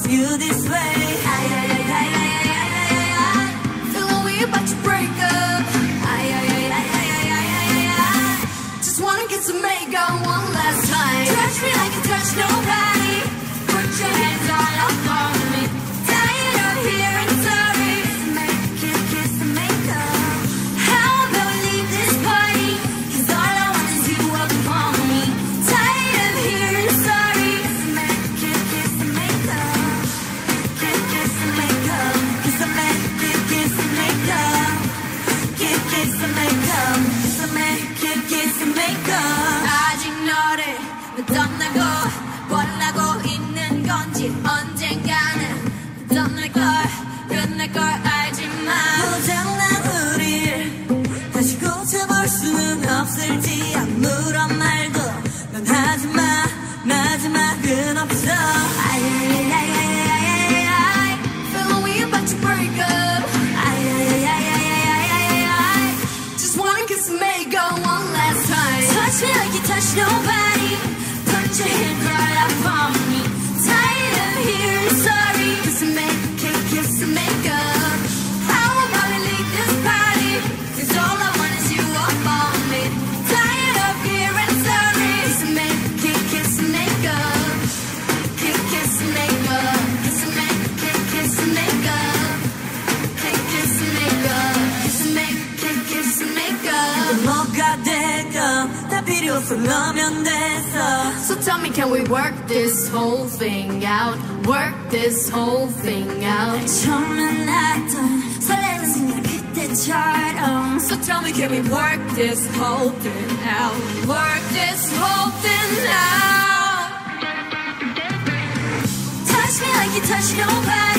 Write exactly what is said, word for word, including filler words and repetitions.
wants you this way. Ay, ay, ay, ay, ay, ay, ay, ay, ay. Feeling we about to break up. Ay, ay, ay, ay, ay, ay, ay, ay, ay. Just wanna get some makeup one last time. Touch me like you touch nobody. Put your hands all up on me. Tired of hearing sorry. Kiss, kiss the makeup. How about we leave this party? 'Cause all I want is you up on me. Tired of hearing sorry. Kiss, kiss the makeup. Kiss, kiss the makeup. Kiss the makeup. Kiss, kiss the makeup. Kiss, kiss the makeup. Kiss the makeup. Kiss, kiss the makeup. 아직 너를 떠나고 원하고 있는 건지 언젠가는 떠날 걸 끝날 걸 알지만 고장난 우릴 다시 고쳐볼 수는 없을지 아무런 말도 넌 하지마 마지막은 없어. 아야야야야야야야야 Feeling we about to break up. 아야야야야야야야야 Just wanna kiss and make go one last time. Touch me like you touch nobody. Put your hand right up on me. Tired of hearing sorry. Kiss and make, kiss, kiss and make up. How about we leave this party? 'Cause all I want is you up on me. Tired of hearing sorry. Kiss and make, kiss, kiss and make up. Kiss, kiss and make up. Kiss and make, kiss, kiss and make up. Kiss, kiss and make up. Kiss and make, kiss, kiss and make up. 뭐가 되건 다 필요 없어 너면 됐어. So tell me, can we work this whole thing out? Work this whole thing out. 처음에 났던 설레는 순간 그때처럼. So tell me, can we work this whole thing out? Work this whole thing out. Touch me like you touch nobody.